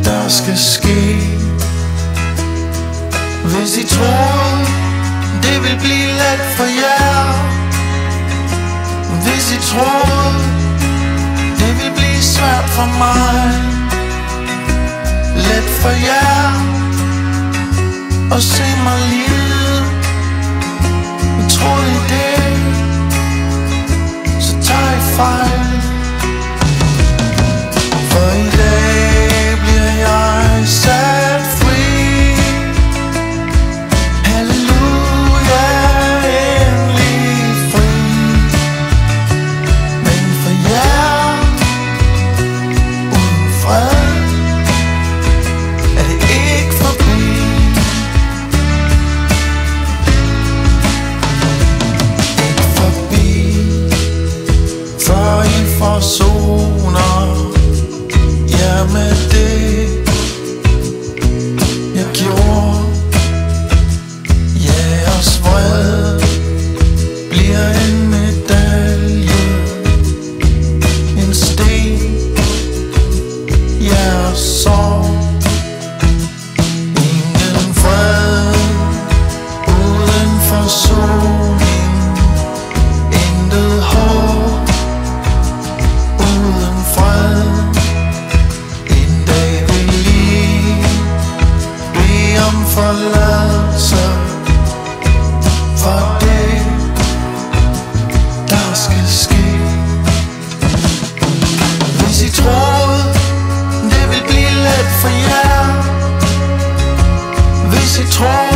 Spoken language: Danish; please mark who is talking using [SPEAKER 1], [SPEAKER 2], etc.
[SPEAKER 1] der skal ske. Hvis I troede, det vil blive let for jer, hvis I troede, det vil blive svært for mig, let for jer at se mig lide, troede I det, så tager I fejl. For i dag bliver jeg sat fri. Halleluja, endelig fri. Men for jer uden fred er det ikke forbi. Ikke forbi, før I forsoner jer med det, jeg gjorde. Jeres vrede bliver en medalje, en sten, jeres sorg. Ingen fred uden forsoning, intet håb uden fred. En dag vil I bede om forladelse for det, der skal ske. Hvis I troede, det vil blive let for jer, hvis I troede,